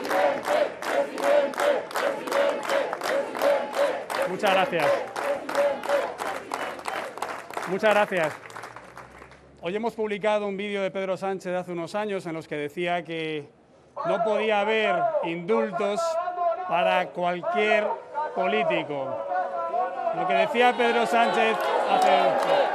Muchas gracias. Muchas gracias. Hoy hemos publicado un vídeo de Pedro Sánchez de hace unos años en los que decía que no podía haber indultos para cualquier político. Lo que decía Pedro Sánchez hace...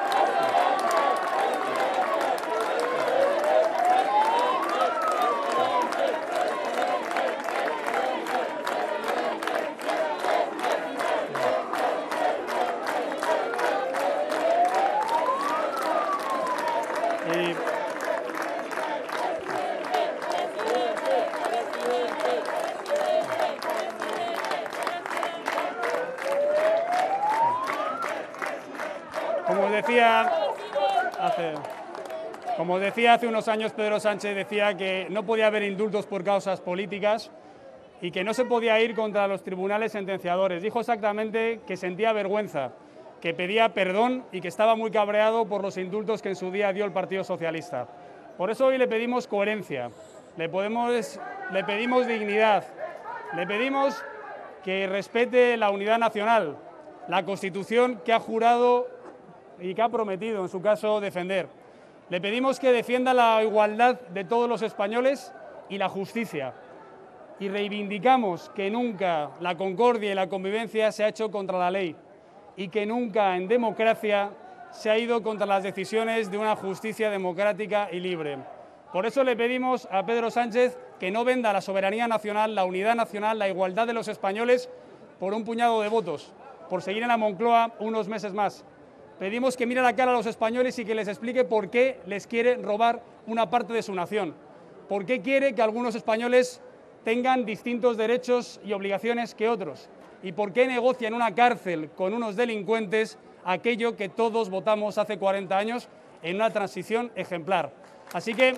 Como decía hace unos años, Pedro Sánchez decía que no podía haber indultos por causas políticas y que no se podía ir contra los tribunales sentenciadores. Dijo exactamente que sentía vergüenza, que pedía perdón y que estaba muy cabreado por los indultos que en su día dio el Partido Socialista. Por eso hoy le pedimos coherencia, le pedimos dignidad, le pedimos que respete la unidad nacional, la Constitución que ha jurado y que ha prometido, en su caso, defender. Le pedimos que defienda la igualdad de todos los españoles y la justicia. Y reivindicamos que nunca la concordia y la convivencia se ha hecho contra la ley y que nunca en democracia se ha ido contra las decisiones de una justicia democrática y libre. Por eso le pedimos a Pedro Sánchez que no venda la soberanía nacional, la unidad nacional, la igualdad de los españoles por un puñado de votos, por seguir en la Moncloa unos meses más. Pedimos que mire a la cara a los españoles y que les explique por qué les quiere robar una parte de su nación, por qué quiere que algunos españoles tengan distintos derechos y obligaciones que otros y por qué negocia en una cárcel con unos delincuentes aquello que todos votamos hace 40 años en una transición ejemplar. Así que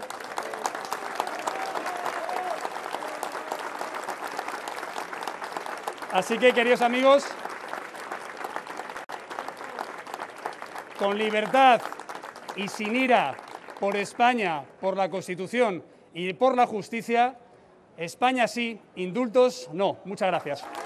queridos amigos, con libertad y sin ira por España, por la Constitución y por la justicia, España sí, indultos no. Muchas gracias.